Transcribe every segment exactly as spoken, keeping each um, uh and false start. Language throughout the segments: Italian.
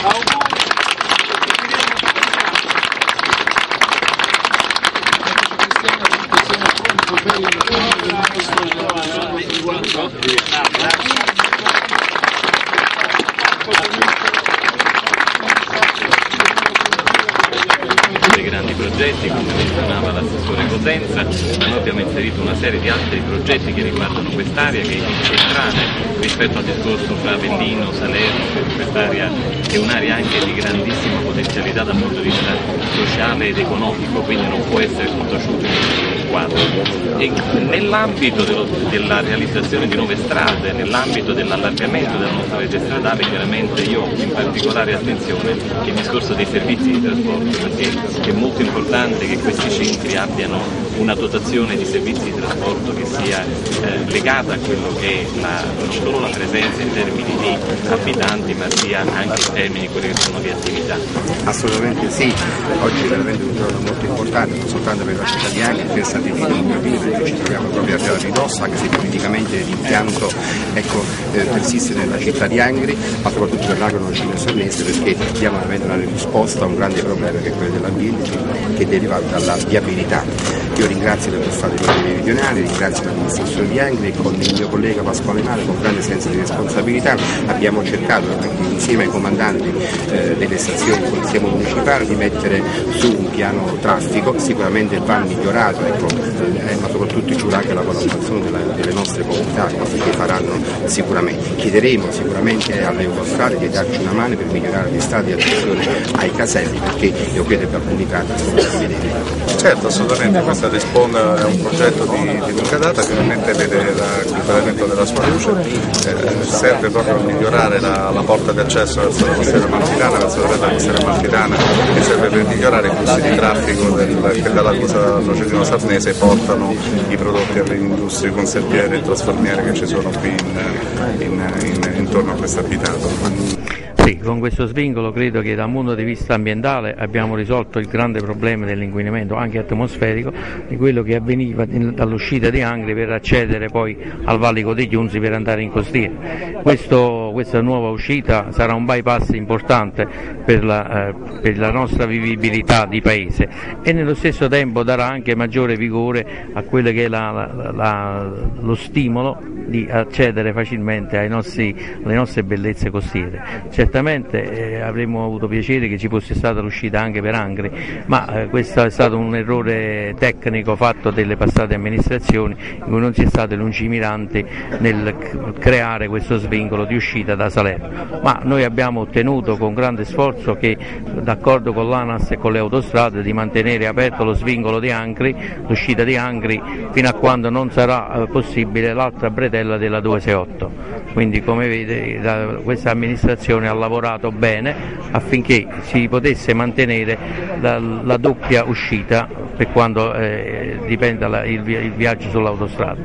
Dei grandi progetti, come menzionava l'assessore Cosenza, noi abbiamo inserito una serie di altri progetti che riguardano quest'area, che è estranea rispetto al discorso fra Avellino, Salerno, quest'area è un'area anche di grandissima potenzialità dal punto di vista sociale ed economico, quindi non può essere sconosciuto in quadro. E nell'ambito della realizzazione di nuove strade, nell'ambito dell'allargamento della nostra rete stradale, chiaramente io ho in particolare attenzione il discorso dei servizi di trasporto, perché è molto importante che questi centri abbiano una dotazione di servizi di trasporto che sia eh, legata a quello che è la, non solo la presenza in termini di abitanti, ma sia anche in termini di quelle che sono le attività. Assolutamente sì, oggi è veramente un giorno molto importante, non soltanto per la città di Angri, per San Divino, perché ci troviamo proprio a ridosso, anche se politicamente l'impianto ecco, eh, persiste nella città di Angri, ma soprattutto per l'agronomia sarnese, perché diamo veramente una risposta a un grande problema che è quello dell'ambiente, che deriva dalla viabilità. Io ringrazio per Stato dei Poteri Meridionali, ringrazio l'amministrazione di Angri e con il mio collega Pasquale Male, con grande senso di responsabilità, abbiamo cercato insieme ai comandanti eh, delle stazioni di polizia municipale di mettere su un piano traffico, sicuramente va migliorato, ecco, eh, ma soprattutto ci vorrà anche la collaborazione della, delle nostre comunità, cose che faranno sicuramente. Chiederemo sicuramente alle Eurostrade di darci una mano per migliorare gli stati di attenzione ai caselli, perché io credo che alcuni tratti sono da vedere. Certo, assolutamente, questa Respawn è un progetto di, di lunga data che ovviamente vede il superamento della sua luce, eh, serve proprio a migliorare la, la porta di accesso verso la costiera amalfitana, verso la rete costiera amalfitana, che serve per migliorare i flussi di traffico del, che dalla Lusa Procedino Sarnese portano i prodotti alle industrie conserviere e trasformiere che ci sono qui in, in, in, intorno a questo abitato. Sì, con questo svincolo credo che dal punto di vista ambientale abbiamo risolto il grande problema dell'inquinamento anche atmosferico, di quello che avveniva dall'uscita di Angri per accedere poi al Valico degli Unzi per andare in costiera. Questo, questa nuova uscita sarà un bypass importante per la, eh, per la nostra vivibilità di paese e nello stesso tempo darà anche maggiore vigore a quello che è la, la, la, lo stimolo di accedere facilmente ai nostri, alle nostre bellezze costiere. Certamente eh, avremmo avuto piacere che ci fosse stata l'uscita anche per Angri, ma eh, questo è stato un errore tecnico fatto delle passate amministrazioni in cui non si è stati lungimiranti nel creare questo svincolo di uscita da Salerno, ma noi abbiamo ottenuto con grande sforzo che, d'accordo con l'ANAS e con le autostrade, di mantenere aperto lo svincolo di Angri, l'uscita di Angri, fino a quando non sarà eh, possibile l'altra bretella della duecentosessantotto. Quindi, come vede, la, questa amministrazione ha lavorato bene affinché si potesse mantenere la, la doppia uscita per quando eh, dipenda la, il, il viaggio sull'autostrada.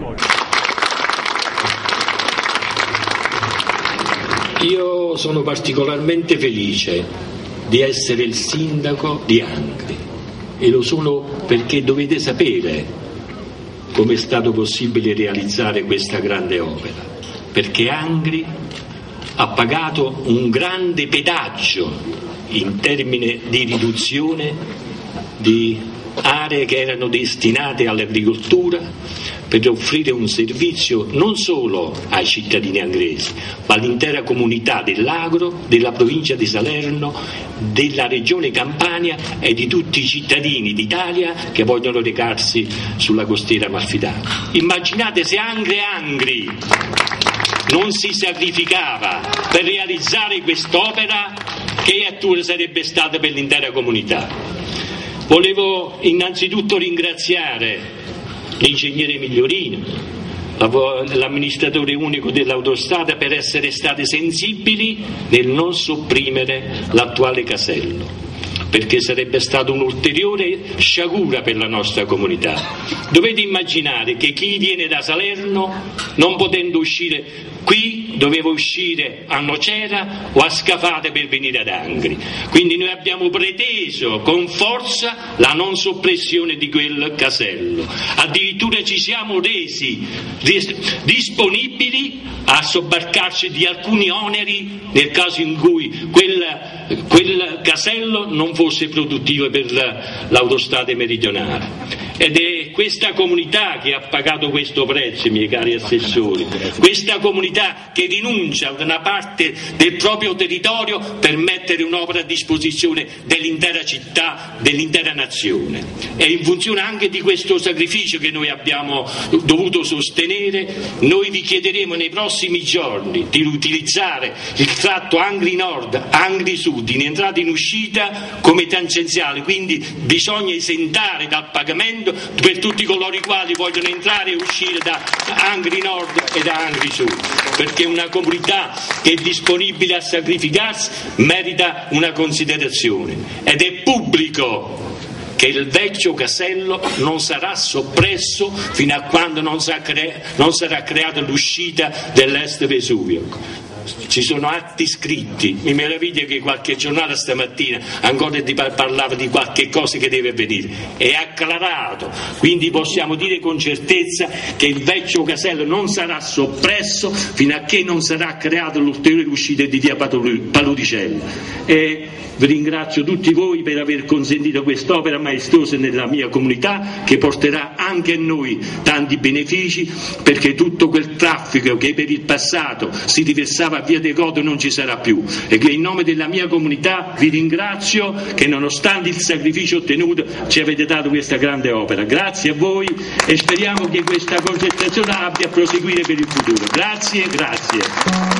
Io sono particolarmente felice di essere il sindaco di Angri e lo sono perché dovete sapere come è stato possibile realizzare questa grande opera, perché Angri ha pagato un grande pedaggio in termini di riduzione di aree che erano destinate all'agricoltura per offrire un servizio non solo ai cittadini angresi, ma all'intera comunità dell'Agro, della provincia di Salerno, della regione Campania e di tutti i cittadini d'Italia che vogliono recarsi sulla costiera amalfitana. Immaginate se Angri e Angri non si sacrificava per realizzare quest'opera, che attura sarebbe stata per l'intera comunità. Volevo innanzitutto ringraziare l'ingegnere Migliorino, l'amministratore unico dell'autostrada, per essere state sensibili nel non sopprimere l'attuale casello, perché sarebbe stata un'ulteriore sciagura per la nostra comunità. Dovete immaginare che chi viene da Salerno, non potendo uscire qui, doveva uscire a Nocera o a Scafate per venire ad Angri. Quindi noi abbiamo preteso con forza la non soppressione di quel casello. Addirittura ci siamo resi disponibili a sobbarcarci di alcuni oneri nel caso in cui quel quel casello non fosse produttivo per l'autostrada meridionale. Ed è questa comunità che ha pagato questo prezzo, miei cari assessori, questa comunità che rinuncia ad una parte del proprio territorio per mettere un'opera a disposizione dell'intera città, dell'intera nazione. E in funzione anche di questo sacrificio che noi abbiamo dovuto sostenere, noi vi chiederemo nei prossimi giorni di utilizzare il tratto Angri Nord, Angri Sud, in entrata e in uscita come tangenziale, quindi bisogna esentare dal pagamento per tutti coloro i quali vogliono entrare e uscire da Angri Nord e da Angri Sud, perché una comunità che è disponibile a sacrificarsi merita una considerazione, ed è pubblico che il vecchio casello non sarà soppresso fino a quando non sarà, crea- non sarà creata l'uscita dell'Est Vesuvio. Ci sono atti scritti, mi meraviglia che qualche giornata stamattina ancora di par- parlava di qualche cosa che deve avvenire, è acclarato, quindi possiamo dire con certezza che il vecchio casello non sarà soppresso fino a che non sarà creata l'ulteriore uscita di via Paludicella. E vi ringrazio tutti voi per aver consentito quest'opera maestosa nella mia comunità, che porterà anche a noi tanti benefici, perché tutto quel traffico che per il passato si riversava a via Decoto non ci sarà più, e che in nome della mia comunità vi ringrazio che nonostante il sacrificio ottenuto ci avete dato questa grande opera. Grazie a voi e speriamo che questa progettazione abbia a proseguire per il futuro. Grazie, grazie.